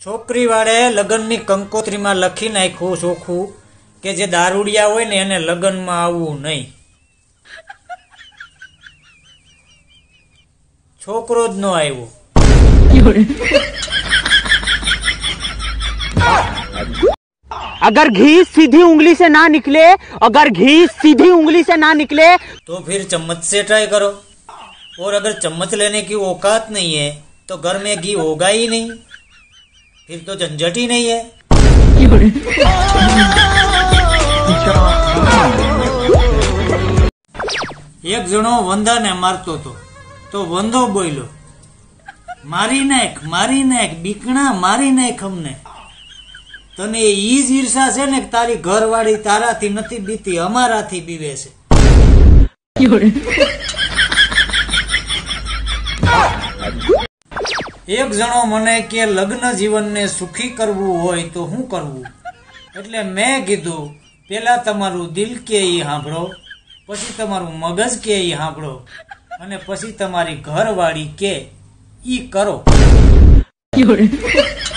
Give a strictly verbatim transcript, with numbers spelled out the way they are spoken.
छोकरी वाळे लग्ननी कंकोत्रीमां लखी नाख्युं ચોખ્ખું કે જે દારૂડિયા હોય ને એને લગ્નમાં આવવું નહીં। છોકરો જ ન આવ્યો। अगर घी सीधी उंगली से ना निकले, अगर घी सीधी उंगली से ना निकले तो फिर चम्मच से ट्राई करो। और अगर चम्मच लेने की औकात नहीं है तो घर में घी होगा ही नहीं, फिर तो झंझट ही नहीं है। एक जणो वंदा ने मारतो तो तो वंदो बोलो, मारी नाख मारी नाख बीकणा मारी नाख हमने। तने ई ज ईर्षा छे ने तारी घरवाળી ताराथी नथी बीती, अमाराथी बीवे छे। एक जणो मने के लग्न जीवन ने सुखी करवू होय तो हूँ करवू, एटले मैं कीधुं पेला तमारुं दिल के ई सांभळो, पछी तमारुं मगज के ई सांभळो अने पछी तमारी घरवाળી के ई करो।